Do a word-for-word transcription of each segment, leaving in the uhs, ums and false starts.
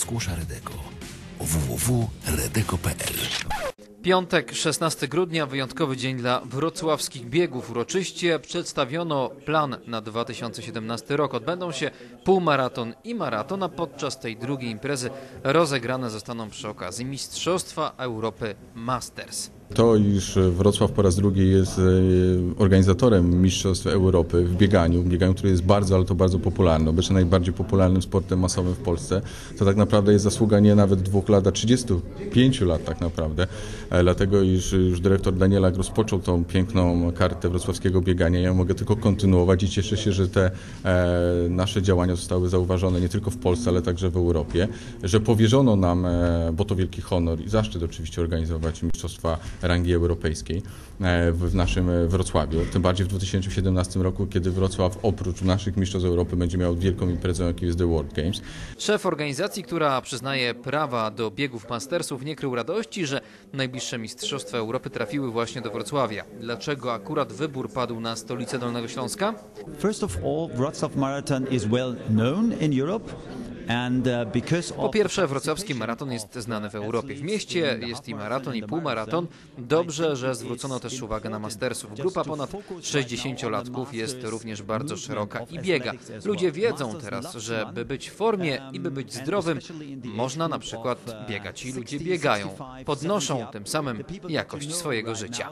Skłosza Redeko. w w w kropka redeko kropka p l. Piątek, szesnastego grudnia, wyjątkowy dzień dla wrocławskich biegów. Uroczyście przedstawiono plan na dwa tysiące siedemnasty rok. Odbędą się półmaraton i maraton, a podczas tej drugiej imprezy rozegrane zostaną przy okazji Mistrzostwa Europy Masters. To, iż Wrocław po raz drugi jest organizatorem Mistrzostw Europy w bieganiu, w bieganiu, które jest bardzo, ale to bardzo popularne, obecnie najbardziej popularnym sportem masowym w Polsce, to tak naprawdę jest zasługa nie nawet dwóch lat, a trzydziestu pięciu lat tak naprawdę, dlatego iż już dyrektor Danielak rozpoczął tą piękną kartę wrocławskiego biegania. Ja mogę tylko kontynuować i cieszę się, że te e, nasze działania zostały zauważone nie tylko w Polsce, ale także w Europie, że powierzono nam, e, bo to wielki honor i zaszczyt oczywiście organizować Mistrzostwa rangi europejskiej w naszym Wrocławiu. Tym bardziej w dwa tysiące siedemnastym roku, kiedy Wrocław oprócz naszych mistrzostw Europy będzie miał wielką imprezę, jaką jest The World Games. Szef organizacji, która przyznaje prawa do biegów mastersów, nie krył radości, że najbliższe Mistrzostwa Europy trafiły właśnie do Wrocławia. Dlaczego akurat wybór padł na stolicę Dolnego Śląska? First of all, Wrocław Marathon is well known in Europe. Po pierwsze, wrocławski maraton jest znany w Europie. W mieście jest i maraton, i półmaraton. Dobrze, że zwrócono też uwagę na mastersów. Grupa ponad sześćdziesięciolatków jest również bardzo szeroka i biega. Ludzie wiedzą teraz, że by być w formie i by być zdrowym, można na przykład biegać i ludzie biegają. Podnoszą tym samym jakość swojego życia.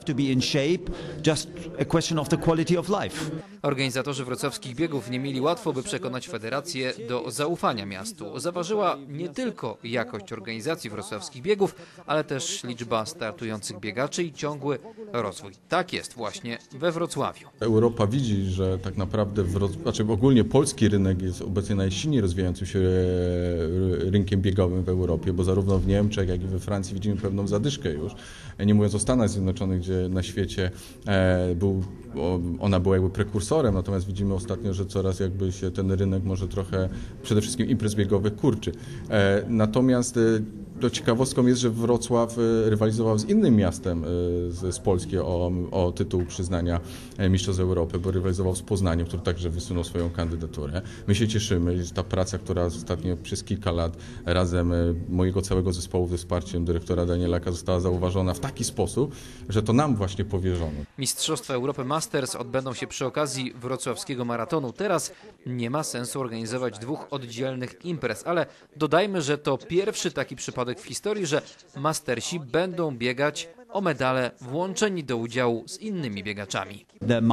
Organizatorzy wrocławskich biegów nie mieli łatwo, by przekonać federację do zaufania miastu. Zaważyła nie tylko jakość organizacji wrocławskich biegów, ale też liczba startujących biegaczy i ciągły rozwój. Tak jest właśnie we Wrocławiu. Europa widzi, że tak naprawdę Wroc... znaczy ogólnie polski rynek jest obecnie najsilniej rozwijającym się rynkiem biegowym w Europie, bo zarówno w Niemczech, jak i we Francji widzimy pewną zadyszkę już. Nie mówiąc o Stanach Zjednoczonych, gdzie na świecie był, ona była jakby prekursorem, natomiast widzimy ostatnio, że coraz jakby się ten rynek może trochę przede wszystkim imprez biegowych kurczy. Natomiast to ciekawostką jest, że Wrocław rywalizował z innym miastem z, z Polski o, o tytuł przyznania Mistrzostw Europy, bo rywalizował z Poznaniem, który także wysunął swoją kandydaturę. My się cieszymy, że ta praca, która ostatnio przez kilka lat razem mojego całego zespołu ze wsparciem dyrektora Danielaka została zauważona w taki sposób, że to nam właśnie powierzono. Mistrzostwa Europy Masters odbędą się przy okazji wrocławskiego maratonu. Teraz nie ma sensu organizować dwóch oddzielnych imprez, ale dodajmy, że to pierwszy taki przypadek w historii, że mastersi będą biegać o medale włączeni do udziału z innymi biegaczami.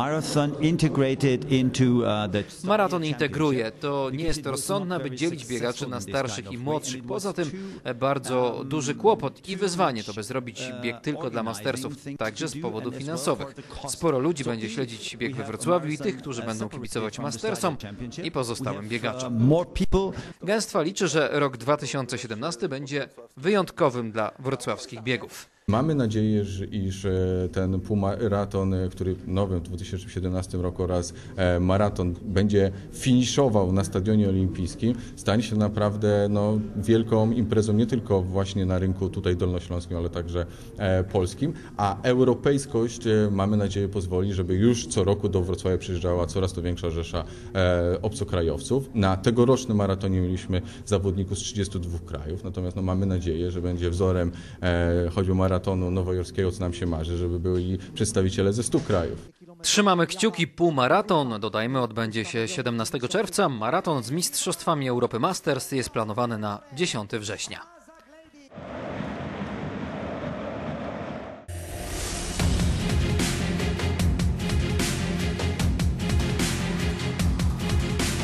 Maraton integruje. To nie jest rozsądne, by dzielić biegaczy na starszych i młodszych. Poza tym bardzo duży kłopot i wyzwanie to, by zrobić bieg tylko dla mastersów, także z powodów finansowych. Sporo ludzi będzie śledzić bieg we Wrocławiu i tych, którzy będą kibicować mastersom i pozostałym biegaczom. Gęstwa liczy, że rok dwa tysiące siedemnasty będzie wyjątkowym dla wrocławskich biegów. Mamy nadzieję, że iż ten półmaraton, który nowy w dwa tysiące siedemnastym roku oraz maraton będzie finiszował na Stadionie Olimpijskim, stanie się naprawdę no, wielką imprezą nie tylko właśnie na rynku tutaj dolnośląskim, ale także polskim, a europejskość mamy nadzieję pozwoli, żeby już co roku do Wrocławia przyjeżdżała coraz to większa rzesza obcokrajowców. Na tegorocznym maratonie mieliśmy zawodników z trzydziestu dwóch krajów, natomiast no, mamy nadzieję, że będzie wzorem choćby maratonu maratonu nowojorskiego, co nam się marzy, żeby byli przedstawiciele ze stu krajów. Trzymamy kciuki. Półmaraton, dodajmy, odbędzie się siedemnastego czerwca. Maraton z Mistrzostwami Europy Masters jest planowany na dziesiątego września.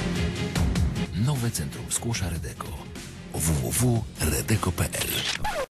Nowe Centrum Skłosza Redeko. w w w kropka redeko kropka p l.